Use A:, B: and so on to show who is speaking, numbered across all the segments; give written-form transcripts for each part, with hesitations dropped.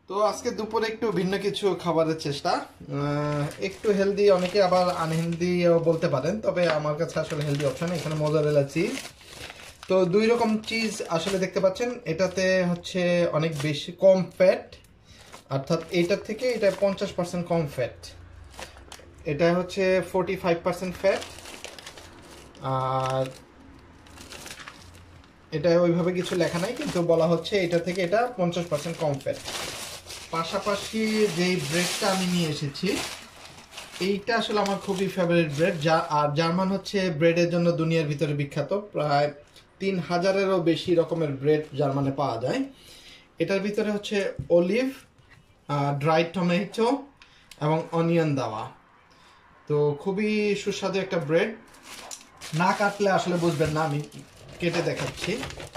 A: তো আজকে দুপুরে একটু ভিন্ন কিছু খাবারের চেষ্টা, একটু হেলদি, অনেকে আবার আনহেলদিও বলতে পারেন, তবে আমার কাছে আসলে হেলদি অপশন। এখানে মোজারেলা চিজ, তো দুই রকম চিজ আসলে দেখতে পাচ্ছেন। এটাতে হচ্ছে অনেক বেশি কম ফ্যাট, অর্থাৎ এইটার থেকে এটা 50% কম ফ্যাট। এটা হচ্ছে 45% ফ্যাট, আর এটা ওইভাবে কিছু লেখা নাই, কিন্তু বলা হচ্ছে এটা থেকে এটা 50% কম ফ্যাট। পাশাপাশি যেই ব্রেডটা আমি নিয়ে এসেছি, এইটা আসলে আমার খুবই ফেভারিট ব্রেড। আর জার্মান হচ্ছে ব্রেডের জন্য দুনিয়ার ভিতরে বিখ্যাত। প্রায় 3000-এরও বেশি রকমের ব্রেড জার্মানে পাওয়া যায়। এটার ভিতরে হচ্ছে অলিভ, ড্রাই টমেটো এবং অনিয়ন দেওয়া। তো খুবই সুস্বাদু একটা ব্রেড, না কাটলে আসলে বুঝবেন না। আমি কেটে দেখাচ্ছি,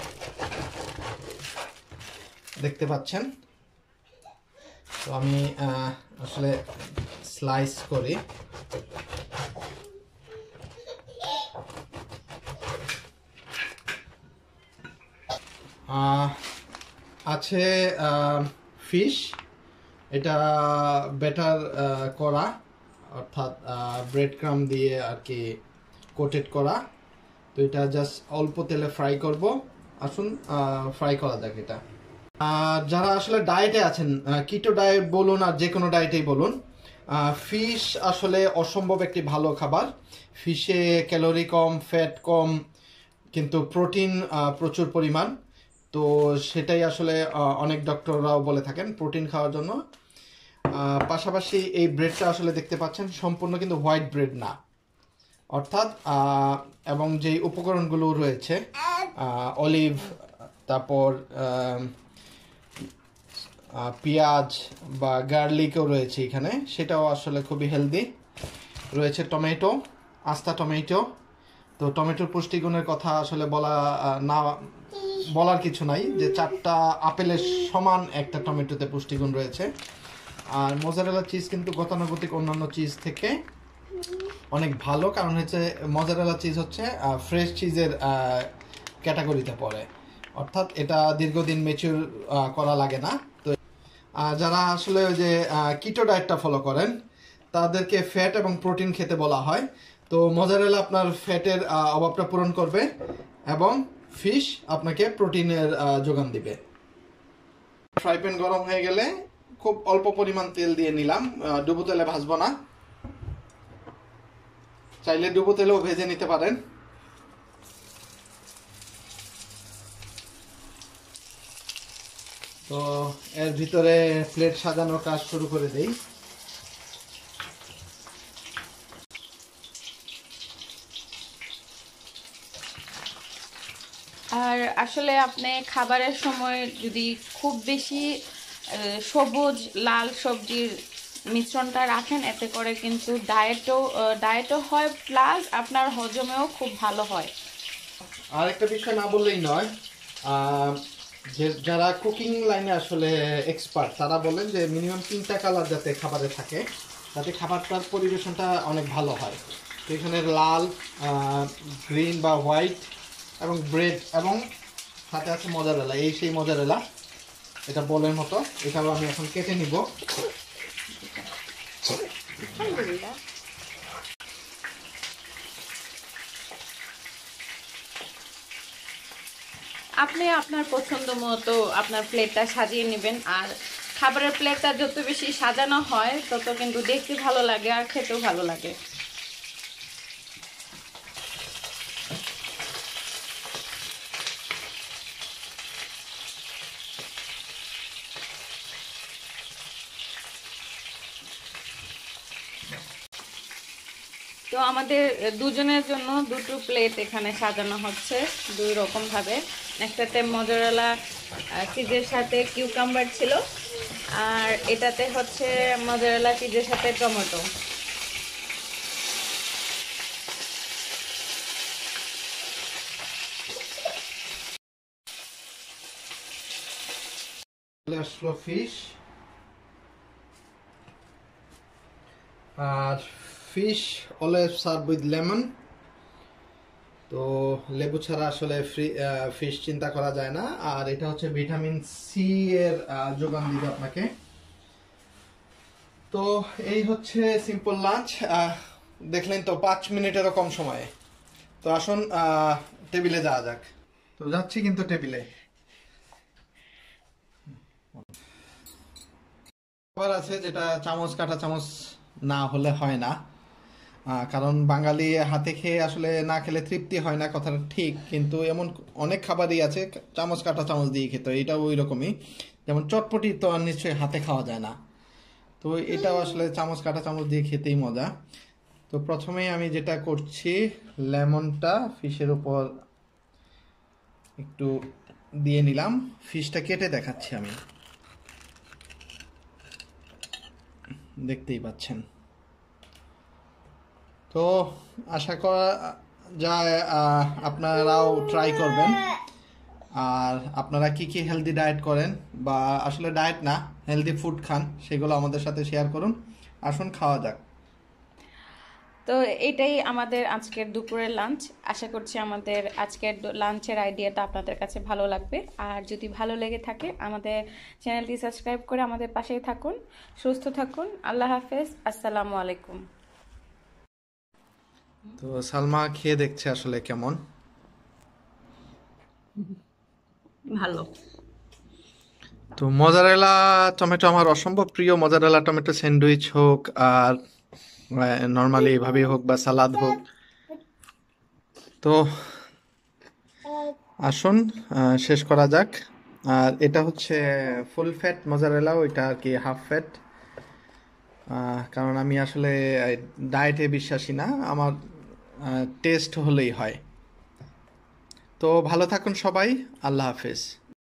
A: দেখতে পাচ্ছেন। তো আমি আসলে স্লাইস করি। আছে ফিশ, এটা বেটার করা, অর্থাৎ ব্রেড ক্রাম দিয়ে আর কি কোটেড করা। তো এটা জাস্ট অল্প তেলে ফ্রাই করব। আসুন ফ্রাই করা যাক এটা। যারা আসলে ডায়েটে আছেন, কিটো ডায়েট বলুন আর যে কোনো ডায়েটেই বলুন, ফিশ আসলে অসম্ভব একটি ভালো খাবার। ফিশে ক্যালোরি কম, ফ্যাট কম, কিন্তু প্রোটিন প্রচুর পরিমাণ। তো সেটাই আসলে অনেক ডক্টররাও বলে থাকেন প্রোটিন খাওয়ার জন্য। পাশাপাশি এই ব্রেডটা আসলে দেখতে পাচ্ছেন সম্পূর্ণ কিন্তু হোয়াইট ব্রেড না, অর্থাৎ এবং যেই উপকরণগুলো রয়েছে, অলিভ, তারপর পেঁয়াজ বা গার্লিকও রয়েছে এখানে, সেটাও আসলে খুবই হেলদি। রয়েছে টমেটো, আস্তা টমেটো। তো টমেটোর পুষ্টিগুণের কথা আসলে বলার কিছু নাই, যে 4টা আপেলের সমান একটা টমেটোতে পুষ্টিগুণ রয়েছে। আর মোজারেলা চিজ কিন্তু গতানুগতিক অন্যান্য চিজ থেকে অনেক ভালো, কারণ হচ্ছে মোজারেলা চিজ হচ্ছে ফ্রেশ চিজের ক্যাটাগরিতে পড়ে, অর্থাৎ এটা দীর্ঘদিন ম্যাচিউর করা লাগে না। তো যারা আসলে ওই যে কিটো ডায়েটটা ফলো করেন, তাদেরকে ফ্যাট এবং প্রোটিন খেতে বলা হয়। তো মোজারেলা আপনার ফ্যাটের অভাবটা পূরণ করবে এবং ফিশ আপনাকে প্রোটিনের যোগান দিবে। ফ্রাই প্যান গরম হয়ে গেলে খুব অল্প পরিমাণ তেল দিয়ে নিলাম, ডুবো তেলে ভাজবো না, চাইলে ডুবো তেলেও ভেজে নিতে পারেন। তো এর ভিতরে প্লেট সাজানোর কাজ শুরু করে দেই।
B: আর আসলে আপনি খাবারের সময় যদি খুব বেশি সবুজ লাল সবজির মিশ্রণটা রাখেন, এতে করে কিন্তু ডায়েটও হয়, প্লাস আপনার হজমেও খুব ভালো হয়।
A: আর একটা বিষয় না বললেই নয়, যারা কুকিং লাইনে আসলে এক্সপার্ট, তারা বলেন যে মিনিমাম 3টা কালার যাতে খাবারে থাকে, তাতে খাবারটার পরিবেশনটা অনেক ভালো হয়। তো এখানে লাল, গ্রিন বা হোয়াইট এবং ব্রেড, এবং সাথে আছে মোজারেলা। এই সেই মোজারেলা, এটা বলের মতো। এটাও আমি এখন কেটে নিব।
B: আপনি আপনার পছন্দ মতো আপনার প্লেটটা সাজিয়ে নেবেন। আর খাবারের প্লেটটা যত বেশি সাজানো হয়, তত কিন্তু দেখতে ভালো লাগে আর খেতেও ভালো লাগে। তো আমাদের দুজনের জন্য দুটো প্লেট এখানে সাজানো হচ্ছে দুই রকম ভাবে। একটাতে মোজারেলা চিজের সাথে কিউকাম্বার ছিল, আর এটাতে হচ্ছে মোজারেলা চিজের সাথে টমেটো।
A: আসলো ফিশ, আর fish always serve with lemon. তো লেবু ছাড়া আসলে ফিশ চিন্তা করা যায় না। আর এটা হচ্ছে ভিটামিন সি এর যোগান দিবে আপনাকে। তো এই হচ্ছে সিম্পল লাঞ্চ। দেখলেন তো 5 মিনিটেরও কম সময়ে। তো আসুন টেবিলে যাওয়া যাক। তো যাচ্ছি কিন্তু টেবিলে। খাবার আছে যেটা চামচ কাটা চামচ না হলে হয় না। কারণ বাঙালি হাতে খেয়ে আসলে না খেলে তৃপ্তি হয় না, কথাটা ঠিক। কিন্তু এমন অনেক খাবারই আছে চামচ কাটা চামচ দিয়ে খেতে হয়, এটাও ওই রকমই। যেমন চটপটি তো আর নিশ্চয়ই হাতে খাওয়া যায় না, তো এটাও আসলে চামচ কাটা চামচ দিয়ে খেতেই মজা। তো প্রথমেই আমি যেটা করছি, লেমনটা ফিশের উপর একটু দিয়ে নিলাম। ফিশটা কেটে দেখাচ্ছি আমি, দেখতেই পাচ্ছেন। তো আশা করা যায় আপনারাও ট্রাই করবেন। আর আপনারা কি কি হেলদি ডায়েট করেন, বা আসলে ডায়েট না, হেলদি ফুড খান, সেগুলো আমাদের সাথে শেয়ার করুন। আসুন খাওয়া যাক।
B: তো এটাই আমাদের আজকের দুপুরের লাঞ্চ। আশা করছি আমাদের আজকের লাঞ্চের আইডিয়াটা আপনাদের কাছে ভালো লাগবে। আর যদি ভালো লেগে থাকে আমাদের চ্যানেলটি সাবস্ক্রাইব করে আমাদের পাশেই থাকুন। সুস্থ থাকুন। আল্লাহ হাফেজ। আসসালামু আলাইকুম।
A: তো সালমা খেয়ে দেখছে আসলে কেমন।
B: ভালো।
A: তো মজারেলা টমেটো আমার অসম্ভব প্রিয়। মজারেলা টমেটো স্যান্ডউইচ হোক, আর নর্মালি এভাবেই হোক, বা সালাদ হোক। তো আসুন শেষ করা যাক। আর এটা হচ্ছে ফুল ফ্যাট মজারেলা, ওইটা আর কি হাফ ফ্যাট। কারণ আমি আসলে ডায়েটে বিশ্বাসী না, আমার টেস্ট হলেই হয়। তো ভালো থাকুন সবাই। আল্লাহ হাফেজ।